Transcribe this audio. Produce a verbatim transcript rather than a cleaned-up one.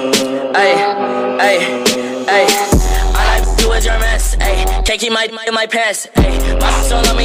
Ay, ay, ay. All I do is your mess, ay. Can't keep my, my, my pants, ay. My so love me.